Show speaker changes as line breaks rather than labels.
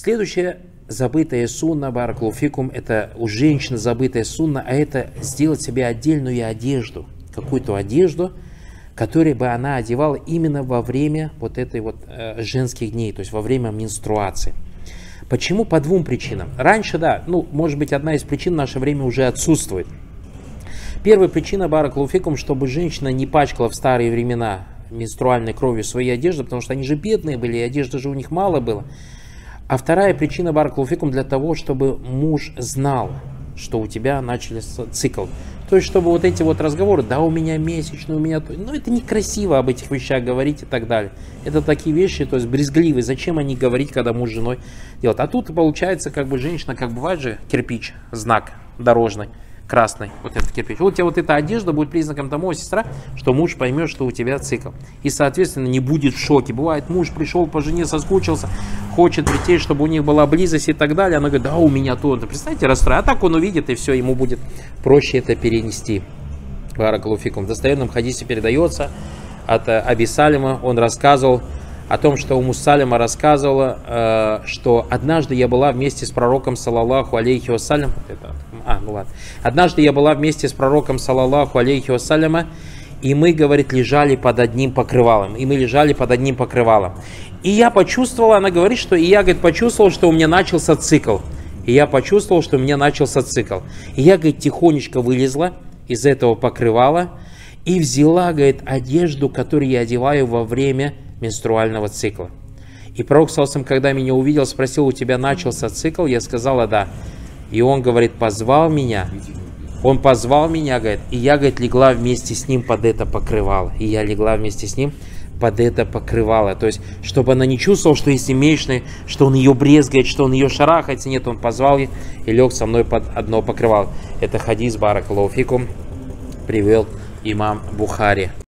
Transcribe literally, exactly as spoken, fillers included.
Следующая забытая сунна, баракалуфикум, это у женщин забытая сунна, а это сделать себе отдельную одежду, какую-то одежду, которую бы она одевала именно во время вот этой вот э, женских дней, то есть во время менструации. Почему? По двум причинам. Раньше, да, ну, может быть, одна из причин в наше время уже отсутствует. Первая причина, баракалуфикум, чтобы женщина не пачкала в старые времена менструальной кровью свои одежды, потому что они же бедные были, и одежды же у них мало было. А вторая причина, баракалуфикум, для того, чтобы муж знал, что у тебя начался цикл. То есть, чтобы вот эти вот разговоры, да, у меня месячный, у меня... Ну, это некрасиво об этих вещах говорить и так далее. Это такие вещи, то есть, брезгливые. Зачем они говорить, когда муж с женой делают? А тут получается, как бы, женщина, как бывает же, кирпич, знак дорожный, красный, вот этот кирпич. Вот у тебя вот эта одежда будет признаком тому, сестра, что муж поймет, что у тебя цикл. И, соответственно, не будет в шоке. Бывает, муж пришел по жене, соскучился, хочет прийти, чтобы у них была близость и так далее. Она говорит, да, у меня то. Представьте, расстроен. А так он увидит, и все, ему будет проще это перенести. Баракалуфикум. В достоверном хадисе передается от Аби Салима. Он рассказывал о том, что Умму Салима рассказывала, что однажды я была вместе с пророком, саллаллаху алейхи вассалям, а, ну ладно, однажды я была вместе с пророком, саллаллаху алейхи вассаляма, и мы, говорит, лежали под одним покрывалом, и мы лежали под одним покрывалом. И я почувствовала, она говорит, что, и я, говорит, почувствовал, что у меня начался цикл, и я почувствовал, что у меня начался цикл. И я, говорит, тихонечко вылезла из этого покрывала и взяла, говорит, одежду, которую я одеваю во время менструального цикла. И пророк, саллаллаху алейхи ва саллям, когда меня увидел, спросил, у тебя начался цикл? Я сказала, да. И он, говорит, позвал меня. Он позвал меня, говорит, и я, говорит, легла вместе с ним под это покрывало. И я легла вместе с ним под это покрывало. То есть, чтобы она не чувствовала, что если месячный, что он ее брезгает, что он ее шарахается. Нет, он позвал ее и лег со мной под одно покрывало. Это хадис, баракаллаху фикум, привел имам Бухари.